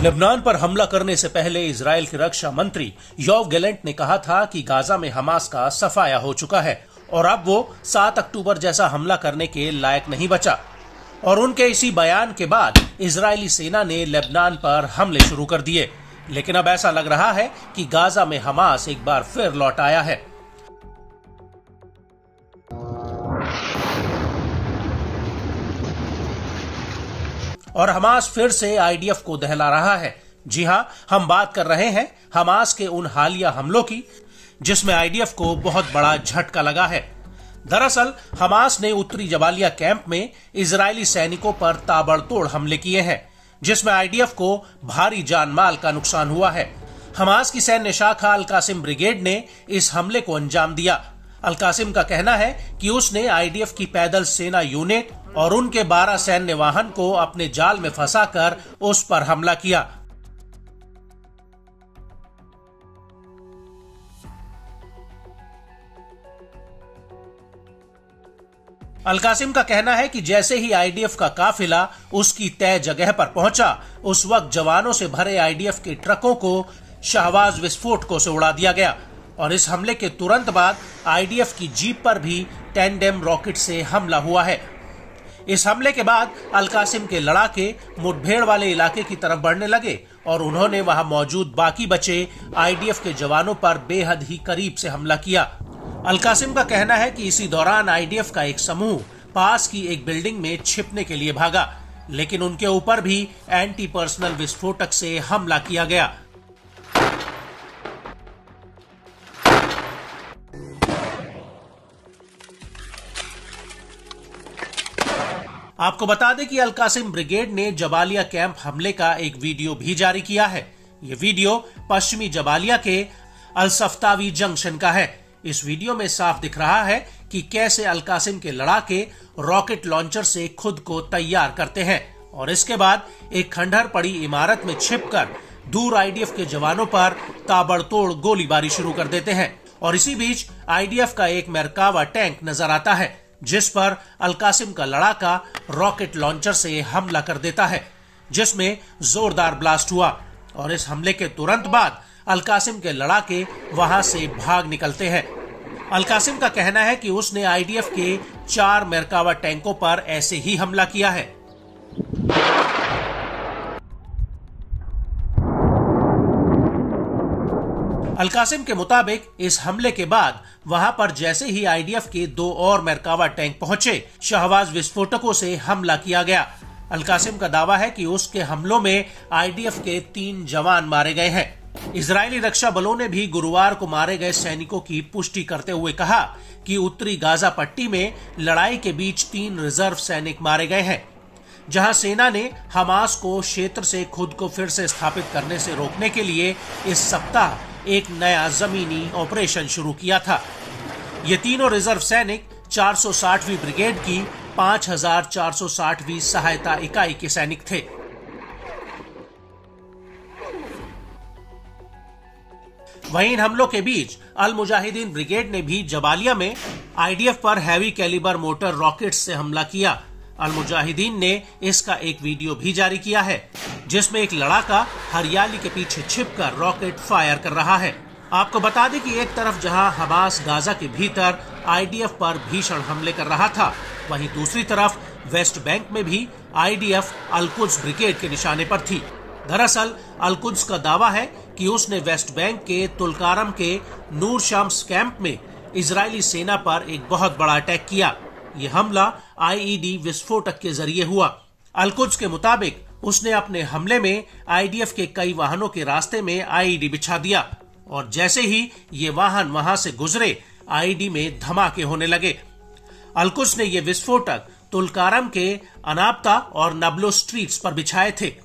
Lebanon पर हमला करने से पहले इजरायल के रक्षा मंत्री योव गैलेंट ने कहा था कि गाजा में हमास का सफाया हो चुका है और अब वो 7 अक्टूबर जैसा हमला करने के लायक नहीं बचा। और उनके इसी बयान के बाद इजरायली सेना ने लेबनान पर हमले शुरू कर दिए। लेकिन अब ऐसा लग रहा है कि गाजा में हमास एक बार फिर लौट आया है। और हमास फिर से आईडीएफ को दहला रहा है। जी हां, हम बात कर रहे हैं हमास के उन हालिया हमलों की जिसमें आईडीएफ को बहुत बड़ा झटका लगा है। दरअसल हमास ने उत्तरी जबालिया कैंप में इजरायली सैनिकों पर ताबड़तोड़ हमले किए हैं, जिसमें आईडीएफ को भारी जान माल का नुकसान हुआ है। हमास की सैन्य शाखा अल कासिम ब्रिगेड ने इस हमले को अंजाम दिया। अल कासिम का कहना है कि उसने आईडीएफ की पैदल सेना यूनिट और उनके 12 सैन्य वाहन को अपने जाल में फंसाकर उस पर हमला किया। अल कासिम का कहना है कि जैसे ही आईडीएफ का काफिला उसकी तय जगह पर पहुंचा, उस वक्त जवानों से भरे आईडीएफ के ट्रकों को शाहबाज विस्फोटकों से उड़ा दिया गया और इस हमले के तुरंत बाद आईडीएफ की जीप पर भी टैंडेम रॉकेट से हमला हुआ है। इस हमले के बाद अल कासिम के लड़ाके मुठभेड़ वाले इलाके की तरफ बढ़ने लगे और उन्होंने वहां मौजूद बाकी बचे आईडीएफ के जवानों पर बेहद ही करीब से हमला किया। अल कासिम का कहना है कि इसी दौरान आईडीएफ का एक समूह पास की एक बिल्डिंग में छिपने के लिए भागा, लेकिन उनके ऊपर भी एंटी पर्सनल विस्फोटक से हमला किया गया। आपको बता दें कि अल कासिम ब्रिगेड ने जबालिया कैंप हमले का एक वीडियो भी जारी किया है। यह वीडियो पश्चिमी जबालिया के अल सफ्तावी जंक्शन का है। इस वीडियो में साफ दिख रहा है कि कैसे अल कासिम के लड़ाके रॉकेट लॉन्चर से खुद को तैयार करते हैं और इसके बाद एक खंडहर पड़ी इमारत में छिपकर दूर आईडीएफ के जवानों पर ताबड़तोड़ गोलीबारी शुरू कर देते हैं। और इसी बीच आईडीएफ का एक मेरकावा टैंक नजर आता है जिस पर अल कासिम का लड़ाका रॉकेट लॉन्चर से हमला कर देता है, जिसमें जोरदार ब्लास्ट हुआ और इस हमले के तुरंत बाद अल कासिम के लड़ाके वहां से भाग निकलते हैं। अल कासिम का कहना है कि उसने आईडीएफ के 4 मेरकावा टैंकों पर ऐसे ही हमला किया है। अल कासिम के मुताबिक इस हमले के बाद वहां पर जैसे ही आईडीएफ के 2 और मेरकावा टैंक पहुंचे, शाहबाज विस्फोटकों से हमला किया गया। अल कासिम का दावा है कि उसके हमलों में आईडीएफ के 3 जवान मारे गए हैं। इजरायली रक्षा बलों ने भी गुरुवार को मारे गए सैनिकों की पुष्टि करते हुए कहा कि उत्तरी गाजा पट्टी में लड़ाई के बीच 3 रिजर्व सैनिक मारे गए हैं, जहां सेना ने हमास को क्षेत्र से खुद को फिर से स्थापित करने से रोकने के लिए इस सप्ताह एक नया जमीनी ऑपरेशन शुरू किया था। ये तीनों रिजर्व सैनिक 460वीं ब्रिगेड की 5460वीं सहायता इकाई के सैनिक थे। वहीं इन हमलों के बीच अल मुजाहिदीन ब्रिगेड ने भी जबालिया में आईडीएफ पर हैवी कैलिबर मोटर रॉकेट्स से हमला किया। अल मुजाहिदीन ने इसका एक वीडियो भी जारी किया है जिसमें एक लड़ाका हरियाली के पीछे छिपकर रॉकेट फायर कर रहा है। आपको बता दें कि एक तरफ जहां हमास गाजा के भीतर आईडीएफ पर भीषण हमले कर रहा था, वहीं दूसरी तरफ वेस्ट बैंक में भी आईडीएफ अल कुद्स ब्रिगेड के निशाने पर थी। दरअसल अल कुद्स का दावा है कि उसने वेस्ट बैंक के तुलकारम के नूर शम्स कैंप में इजरायली सेना पर एक बहुत बड़ा अटैक किया। यह हमला आईईडी विस्फोटक के जरिए हुआ। अल कुद्स के मुताबिक उसने अपने हमले में आईडीएफ के कई वाहनों के रास्ते में आईईडी बिछा दिया और जैसे ही ये वाहन वहां से गुजरे, आईईडी में धमाके होने लगे। अल कुद्स ने ये विस्फोटक तुलकारम के अनाप्ता और नबलो स्ट्रीट्स पर बिछाए थे।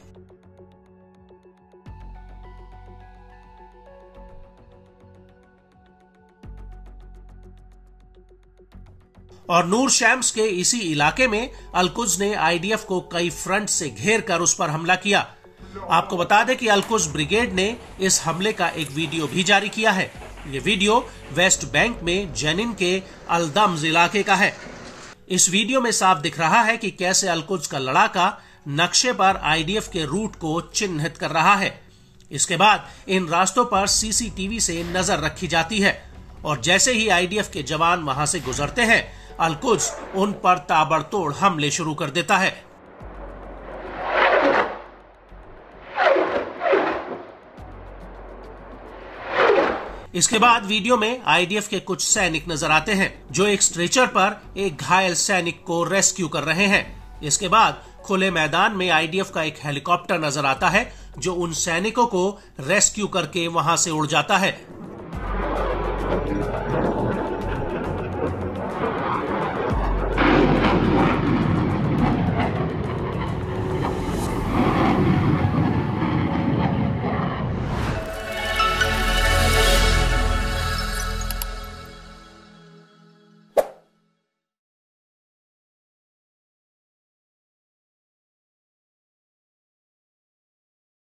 और नूर शम्स के इसी इलाके में अल कुद्स ने आईडीएफ को कई फ्रंट से घेर कर उस पर हमला किया। आपको बता दें कि अल कुद्स ब्रिगेड ने इस हमले का एक वीडियो भी जारी किया है। ये वीडियो वेस्ट बैंक में जेनिन के अल दम्स इलाके का है। इस वीडियो में साफ दिख रहा है कि कैसे अल कुद्स का लड़ाका नक्शे पर आईडीएफ के रूट को चिन्हित कर रहा है। इसके बाद इन रास्तों पर सीसीटीवी से नजर रखी जाती है और जैसे ही आईडीएफ के जवान वहां से गुजरते हैं, अल-कुद्स उन पर ताबड़तोड़ हमले शुरू कर देता है। इसके बाद वीडियो में आईडीएफ के कुछ सैनिक नजर आते हैं जो एक स्ट्रेचर पर एक घायल सैनिक को रेस्क्यू कर रहे हैं। इसके बाद खुले मैदान में आईडीएफ का एक हेलीकॉप्टर नजर आता है जो उन सैनिकों को रेस्क्यू करके वहां से उड़ जाता है।